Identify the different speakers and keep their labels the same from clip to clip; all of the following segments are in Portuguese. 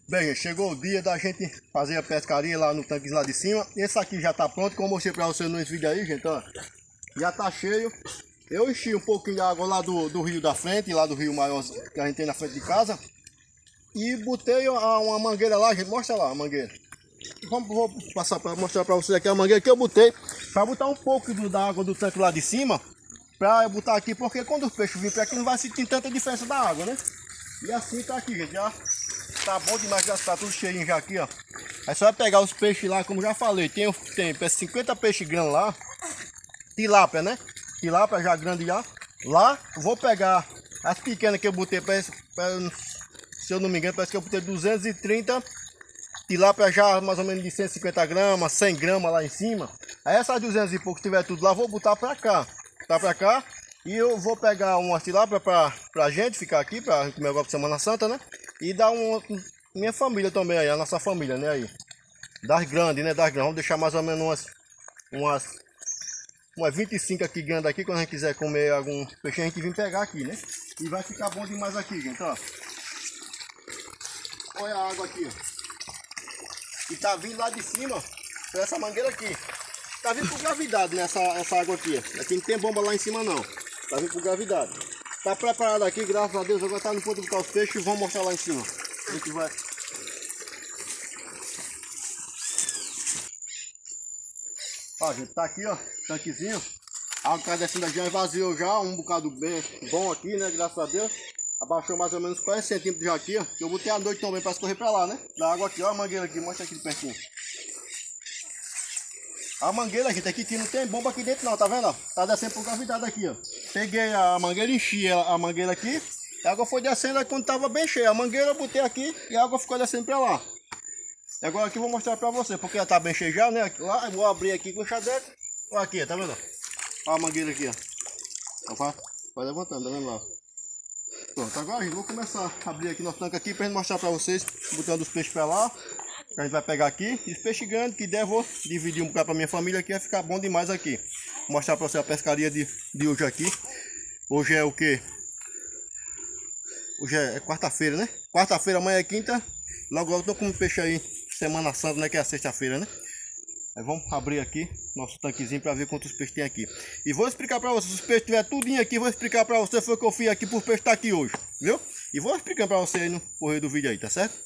Speaker 1: Bem, gente, chegou o dia da gente fazer a pescaria lá no tanque lá de cima. Esse aqui já tá pronto, como eu mostrei pra vocês nesse vídeo aí, gente, ó. Já tá cheio. Eu enchi um pouquinho de água lá do rio da frente, lá do rio maior que a gente tem na frente de casa. E botei uma mangueira lá, gente, mostra lá a mangueira. Vou passar para mostrar pra vocês aqui a mangueira que eu botei. Pra botar um pouco da água do tanque lá de cima. Pra eu botar aqui, porque quando os peixes virem pra aqui não vai sentir tanta diferença da água, né? E assim tá aqui, gente, já tá bom demais, já tá tudo cheinho já aqui, ó. Aí só vai pegar os peixes lá, como já falei, tem 50 peixes grandes lá. Tilápia, né? Tilápia já grande já. Lá, vou pegar as pequenas que eu botei, se eu não me engano, parece que eu botei 230 tilápia já mais ou menos de 150 gramas, 100 gramas lá em cima. Aí essas 200 e pouco, se tiver tudo lá, vou botar pra cá. Tá pra cá. E eu vou pegar uma tilápia pra gente ficar aqui, pra comer agora pra Semana Santa, né? E dar minha família também aí, a nossa família, né? Aí. Das grandes, né? Das grandes. Vamos deixar mais ou menos umas 25 aqui grandes aqui. Quando a gente quiser comer algum peixe, a gente vem pegar aqui, né? E vai ficar bom demais aqui, gente, ó. Olha a água aqui, ó. E tá vindo lá de cima, por essa mangueira aqui. Tá vindo por gravidade, né? Essa água aqui. Aqui não tem bomba lá em cima, não. Tá vindo por gravidade. Tá preparado aqui, graças a Deus. Agora tá no ponto de botar os peixes e vamos mostrar lá em cima. A gente vai. Ó, gente, tá aqui, ó. Tanquezinho. A água tá descendo já, esvaziou já. Um bocado bem bom aqui, né? Graças a Deus. Abaixou mais ou menos 40 centímetros já aqui, ó. Eu botei à noite também para escorrer pra lá, né? Da água aqui, ó. A mangueira aqui. Mostra aqui de pertinho. A mangueira, gente, aqui que não tem bomba aqui dentro não, tá vendo? Ó? Tá descendo por gravidade aqui, ó. Peguei a mangueira, enchi a mangueira aqui. E a água foi descendo aí quando tava bem cheia. A mangueira eu botei aqui e a água ficou descendo pra lá. E agora aqui eu vou mostrar pra você, porque ela tá bem cheia já, né? Lá, eu vou abrir aqui com o chadeco. Olha aqui, tá vendo? Olha a mangueira aqui, ó. Vai levantando, tá vendo lá? Pronto, agora gente, vou começar a abrir aqui nosso tanque aqui pra gente mostrar pra vocês, botando os peixes pra lá. A gente vai pegar aqui, e os peixes grandes que der, vou dividir um bocado pra minha família aqui, vai ficar bom demais aqui. Vou mostrar pra você a pescaria de hoje aqui. Hoje é o que? Hoje é quarta-feira, né? Quarta-feira, amanhã é quinta. Logo eu tô com peixe aí, Semana Santa, né? Que é a sexta-feira, né? Aí vamos abrir aqui nosso tanquezinho para ver quantos peixes tem aqui. E vou explicar para vocês, se os peixes tiver tudinho aqui, vou explicar para vocês foi o que eu fiz aqui por peixe estar aqui hoje, viu? E vou explicando para vocês aí no correr do vídeo aí, tá certo?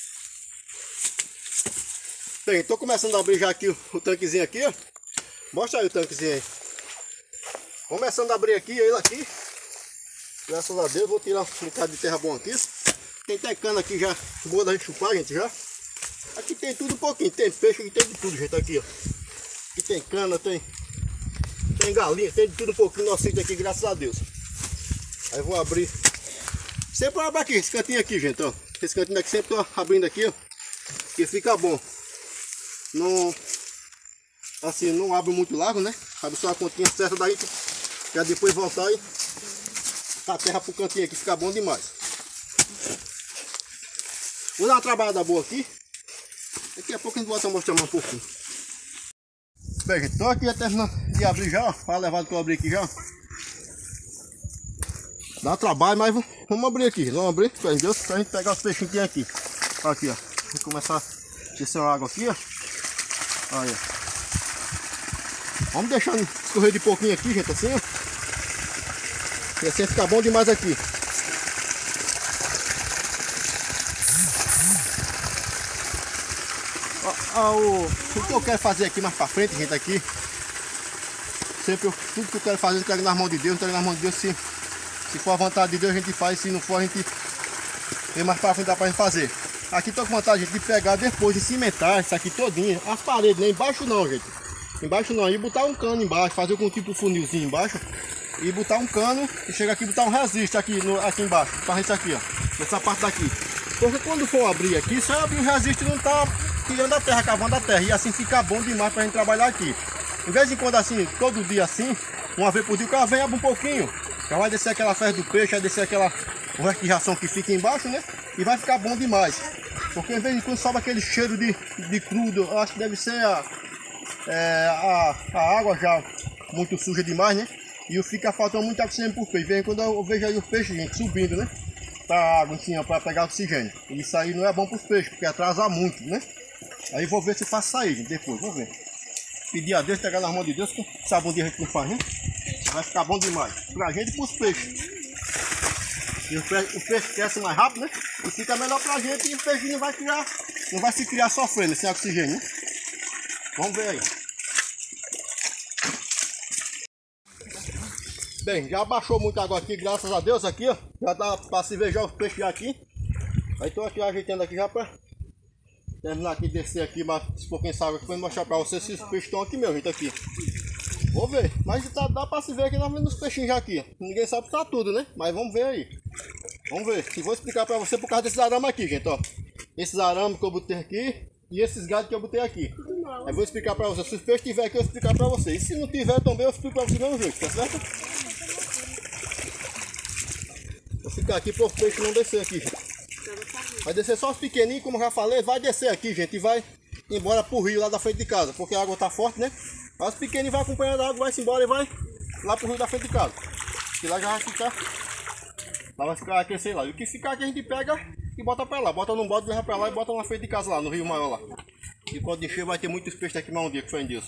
Speaker 1: Bem, tô começando a abrir já aqui o tanquezinho aqui, ó. Mostra aí o tanquezinho aí. Começando a abrir aqui, ele aqui. Graças a Deus, vou tirar um bocado de terra bom aqui. Tem até cana aqui já, boa da gente chupar, gente, já. Aqui tem tudo um pouquinho, tem peixe, aqui tem de tudo, gente, aqui, ó. Aqui tem cana, tem galinha, tem de tudo um pouquinho no sítio aqui, graças a Deus. Aí vou abrir. Sempre abro aqui, esse cantinho aqui, gente, ó. Esse cantinho aqui sempre tô abrindo aqui, ó. Que fica bom. Não, assim, não abre muito largo, né? Abre só a pontinha certa daí, pra depois voltar e a terra pro cantinho aqui, fica bom demais. Vou dar uma trabalhada boa aqui. Daqui a pouco a gente volta a mostrar mais um pouquinho. Bem, gente, tô aqui já terminando de abrir já, ó. Para levar que eu abri aqui já. Dá trabalho, mas vamos abrir aqui. Vamos abrir, pra gente pegar os peixinhos que tem aqui. Aqui, ó. Vou começar a descer a água aqui, ó. Aí, ó. Vamos deixando escorrer de pouquinho aqui, gente, assim, ó. E assim fica bom demais aqui. O que eu quero fazer aqui mais pra frente, gente, aqui. Sempre tudo que eu quero fazer, eu entrego nas mãos de Deus, entrego nas mãos de Deus. Se for a vontade de Deus, a gente faz. Se não for, a gente vem mais pra frente, dá pra gente fazer. Aqui tô com vontade, gente, de pegar depois de cimentar isso aqui todinho. As paredes, né? Embaixo não, gente. Embaixo não. E botar um cano embaixo, fazer com tipo funilzinho embaixo. E botar um cano e chegar aqui e botar um resiste aqui embaixo. Para isso aqui, ó. Nessa parte daqui. Porque quando for abrir aqui, só abrir o resiste não tá tirando a terra, cavando a terra. E assim fica bom demais pra gente trabalhar aqui. Em vez de quando assim, todo dia assim, uma vez por dia, o cara vem, abre um pouquinho. Já vai descer aquela fezes do peixe, vai descer o resto de ração que fica embaixo, né? E vai ficar bom demais. Porque em vez de quando sobe aquele cheiro de crudo, eu acho que deve ser a água já muito suja demais, né? E fica faltando muita oxigênio pro peixe. Vem quando eu vejo aí o peixe, gente, subindo, né? botar água em cima para pegar oxigênio. Isso aí não é bom para os peixes, porque atrasa muito, né? Aí vou ver se faz sair, gente, depois, vou ver. Pedir a Deus, pegar nas mãos de Deus, que sabe onde a gente não faz, né? Vai ficar bom demais. Pra gente e pros peixes. E o peixe cresce mais rápido, né? E fica melhor pra gente e o peixe não vai se criar sofrendo sem oxigênio, né? Vamos ver aí. Bem, já baixou muita água aqui, graças a Deus aqui, ó. Já dá pra se ver já os peixes aqui. Aí tô aqui ajeitando aqui já pra terminar aqui, descer aqui, mas um pouquinho de água aqui pra mostrar pra vocês se os peixes estão aqui mesmo, gente, aqui. Vou ver, mas dá pra se ver aqui na frente dos peixinhos já aqui. Ninguém sabe se tá tudo, né? Mas vamos ver aí. Vamos ver. E vou explicar pra você por causa desses arames aqui, gente, ó. Esses arames que eu botei aqui e esses galhos que eu botei aqui. Aí vou explicar pra vocês. Se os peixes estiverem aqui, eu vou explicar pra vocês. E se não tiver também, eu explico pra vocês do mesmo jeito, tá certo? Vou ficar aqui para os peixes não descer aqui, gente. Vai descer só os pequenininhos, como eu já falei, vai descer aqui, gente, e vai embora pro rio lá da frente de casa, porque a água tá forte, né? Mas os pequenininhos vai acompanhando a água, vai-se embora e vai lá pro rio da frente de casa. E lá já vai ficar, lá vai ficar aqui, sei lá. E o que ficar aqui a gente pega e bota pra lá, bota num bote, leva pra lá e bota na frente de casa lá, no rio maior lá. E quando encher vai ter muitos peixes aqui mais um dia, que foi em Deus.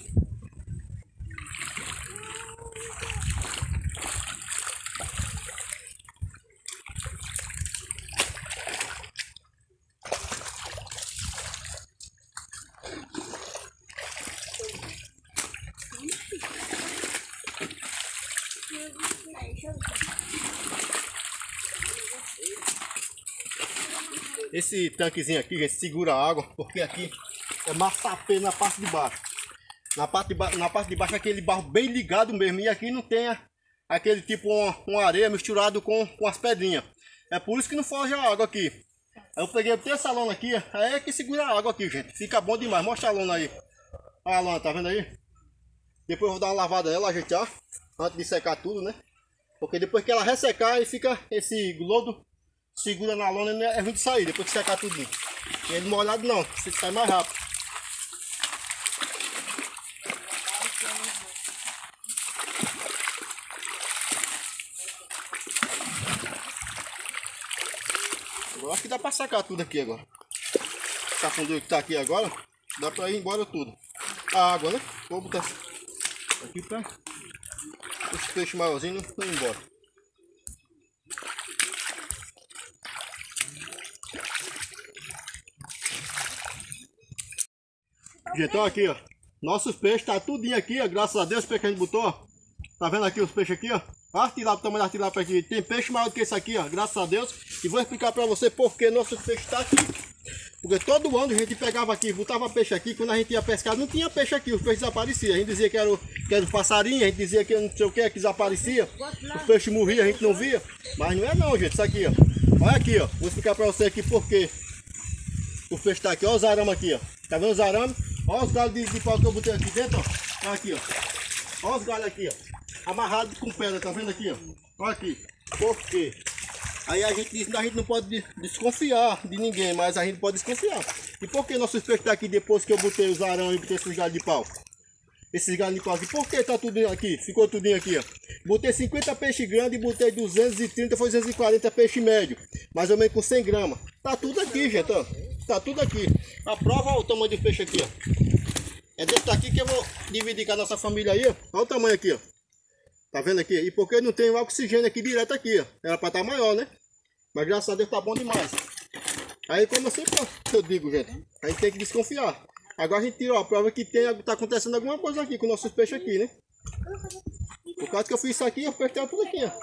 Speaker 1: Esse tanquezinho aqui, gente, segura a água, porque aqui é massapê na parte de baixo. Na parte de baixo é aquele barro bem ligado mesmo. E aqui não tem aquele tipo uma areia misturado com as pedrinhas. É por isso que não foge a água aqui. Aí eu peguei essa lona aqui, aí é que segura a água aqui, gente. Fica bom demais. Mostra a lona aí. Olha a lona, tá vendo aí? Depois eu vou dar uma lavada nela, ajeitar, antes de secar tudo, né? Porque depois que ela ressecar, aí fica esse lodo, segura na lona e é ruim de sair, depois que secar tudinho. E ele molhado não, você sai mais rápido. Eu acho que dá pra sacar tudo aqui agora. Essa fundura que tá aqui agora, dá pra ir embora tudo. A água, né? Vou botar aqui pra os peixes maiorzinhos não ir embora. Gente, ó, aqui, ó. Nossos peixes tá tudinho aqui, ó. Graças a Deus, o peixe que a gente botou, ó. Tá vendo aqui os peixes aqui, ó? Olha o tamanho da tilápia aqui. Tem peixe maior do que esse aqui, ó. Graças a Deus. E vou explicar pra você por que nossos peixes tá aqui. Porque todo ano a gente pegava aqui, botava peixe aqui. Quando a gente ia pescar, não tinha peixe aqui. Os peixes desapareciam. A gente dizia que era o passarinho, a gente dizia que não sei o que desaparecia. Os peixes morriam, a gente não via. Mas não é não, gente. Isso aqui, ó. Olha aqui, ó. Vou explicar pra você aqui por que o peixe tá aqui. Olha os arames aqui, ó. Tá vendo os arames? Olha os galhos de pau que eu botei aqui dentro, ó. Olha aqui, ó. Olha os galhos aqui, ó. Amarrado com pedra, tá vendo aqui, ó? Olha aqui. Por quê? Aí a gente diz que a gente não pode desconfiar de ninguém, mas a gente pode desconfiar. E por que nossos peixes tá aqui depois que eu botei os arames e botei esses galhos de pau? Esses galhos de pau aqui. Por que tá tudo aqui? Ficou tudinho aqui, ó. Botei 50 peixes grandes e botei 230, foi 240 peixe médio. Mais ou menos com 100 gramas. Tá tudo aqui, gente, ó. Tá tudo aqui. A prova, olha o tamanho do peixe aqui, ó. É desse daqui que eu vou dividir com a nossa família aí, ó. Olha o tamanho aqui, ó. Tá vendo aqui? E porque não tem o oxigênio aqui direto aqui, ó. Era pra estar maior, né? Mas graças a Deus tá bom demais. Aí como eu sempre digo, gente, a gente tem que desconfiar. Agora a gente tira a prova que tá acontecendo alguma coisa aqui com nossos peixes aqui, né? Por causa que eu fiz isso aqui, eu apertei tudo aqui, ó.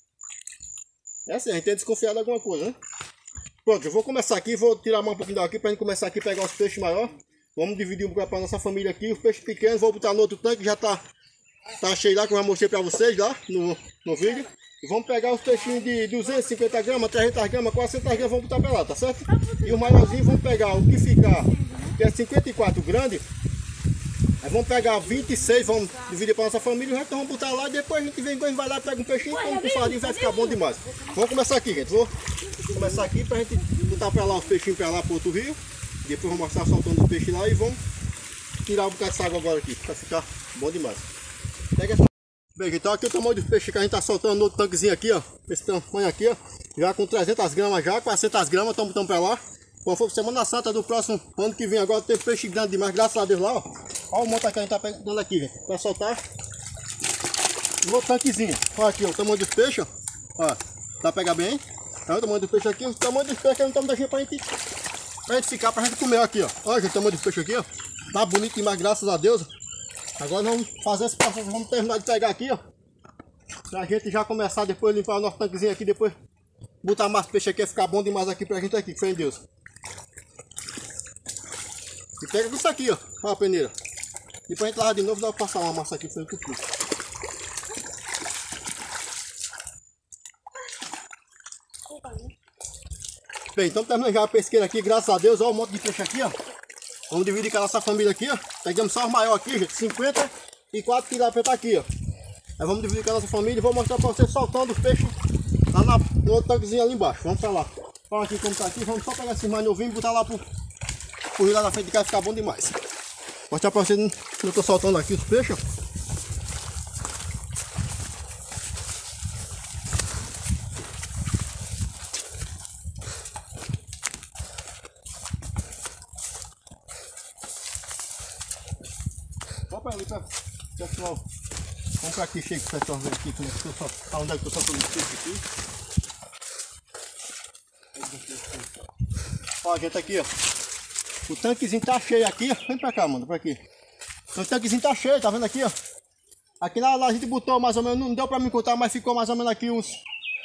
Speaker 1: É assim, a gente tem desconfiado de alguma coisa, né? Pronto, eu vou começar aqui, vou tirar mais um pouquinho daqui pra gente começar aqui a pegar os peixes maiores. Vamos dividir um pouco pra nossa família aqui. Os peixes pequenos, vou botar no outro tanque, já tá cheio lá, que eu já mostrei pra vocês lá no vídeo. E vamos pegar os peixinhos de 250 gramas, 300 gramas, 400 gramas, vamos botar pra lá, tá certo? E o maiorzinho vamos pegar o que ficar, que é 54 grande. Aí vamos pegar 26, vamos dividir pra nossa família, o resto vamos botar lá e depois a gente vem, vai lá, pega um peixinho, come com farinha, vai ficar bom demais. Vamos começar aqui, gente. Vou começar aqui pra gente botar pra lá os peixinhos pra lá pro outro rio. Depois vou mostrar soltando os peixes lá e vamos tirar um bocado dessa água agora aqui, pra ficar bom demais. Pega essa. Bem, então aqui o tamanho do peixe que a gente tá soltando no outro tanquezinho aqui, ó. Esse tamanho aqui, ó. Já com 300 gramas já, 400 gramas, estamos botando pra lá. Quando for Semana Santa do próximo ano que vem agora, tem peixe grande demais, graças a Deus lá, ó. Olha o monte que a gente tá pegando aqui, gente. Pra soltar no outro tanquezinho. Olha aqui, ó, o tamanho dos peixes, ó. Ó, dá pra pegar bem. Olha o tamanho do peixe aqui, o tamanho dos peixes que não estamos deixando pra gente ficar, pra gente comer aqui, ó. Olha gente, o tamanho dos peixes aqui, ó. Tá bonito demais, graças a Deus. Agora vamos fazer esse processo, vamos terminar de pegar aqui, ó. Pra gente já começar depois limpar o nosso tanquezinho aqui, depois botar mais peixe aqui, ficar bom demais aqui pra gente aqui, fé em Deus. E pega com isso aqui, ó. Olha a peneira. Depois a gente lava de novo, dá pra passar uma massa aqui, foi o que eu fiz. Bem, então terminando já a pesqueira aqui, graças a Deus, olha um monte de peixe aqui, ó. Vamos dividir com a nossa família aqui, ó. Pegamos só os maiores aqui, gente, 54 quilos aqui, ó. Aí vamos dividir com a nossa família e vou mostrar pra vocês soltando os peixes lá no outro tanquezinho ali embaixo. Vamos pra lá. Olha aqui como tá aqui, vamos só pegar esses mais novinhos e botar lá pro rio lá na frente de casa, ficar bom demais. Vou mostrar pra vocês que eu tô soltando aqui os peixes, ó. Ali pra pessoal, vamos pra aqui, chega o pessoal ver aqui como é que eu só, onde é que eu tô soltando o peixe aqui. Ó, gente, aqui, ó. O tanquezinho tá cheio aqui, ó. Vem pra cá, mano, pra aqui. O tanquezinho tá cheio, tá vendo aqui, ó. Aqui lá a gente botou mais ou menos, não deu pra me contar, mas ficou mais ou menos aqui uns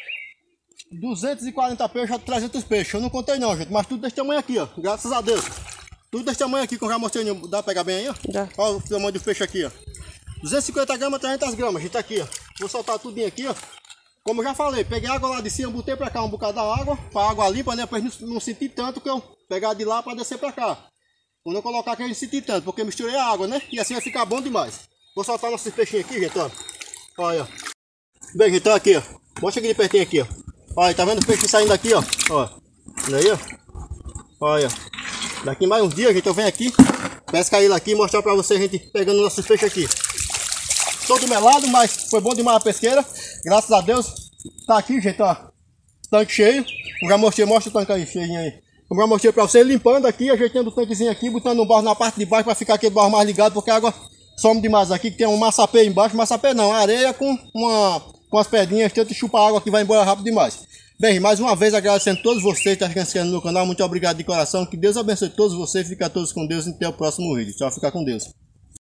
Speaker 1: 240 peixes a 300 peixes. Eu não contei não, gente, mas tudo desse tamanho aqui, ó. Graças a Deus. Tudo desse tamanho aqui, como já mostrei, dá pra pegar bem aí, ó? Dá. Olha o tamanho do peixe aqui, ó. 250 gramas, 300 gramas, gente, aqui, ó. Vou soltar tudinho aqui, ó. Como eu já falei, peguei água lá de cima, botei pra cá um bocado da água, pra água limpa, né? Pra não sentir tanto que eu pegar de lá pra descer pra cá. Quando eu colocar aqui, eu não sentir tanto, porque eu misturei a água, né? E assim vai ficar bom demais. Vou soltar nossos peixinhos aqui, gente, ó. Olha, ó. Bem, gente, ó, aqui, ó. Mostra aqui de pertinho aqui, ó. Olha, tá vendo o peixe saindo daqui, ó. Ó. Olha aí, ó. Olha. Daqui mais uns dias, gente, eu venho aqui, pescar ele aqui e mostrar pra vocês, gente, pegando nossos peixes aqui. Todo melado, mas foi bom demais a pesqueira. Graças a Deus. Tá aqui, gente, ó. Tanque cheio. Eu já mostrei, mostra o tanque aí, cheinho aí. Eu já mostrei pra vocês, limpando aqui, ajeitando o tanquezinho aqui, botando um barro na parte de baixo pra ficar aquele barro mais ligado, porque a água some demais aqui, que tem um maçapê embaixo. Maçapê não, areia com as pedrinhas, tanto chupa a água que vai embora rápido demais. Bem, mais uma vez agradecendo a todos vocês que estão se inscrevendo no canal. Muito obrigado de coração. Que Deus abençoe todos vocês. Fica todos com Deus e até o próximo vídeo. Tchau, fica com Deus.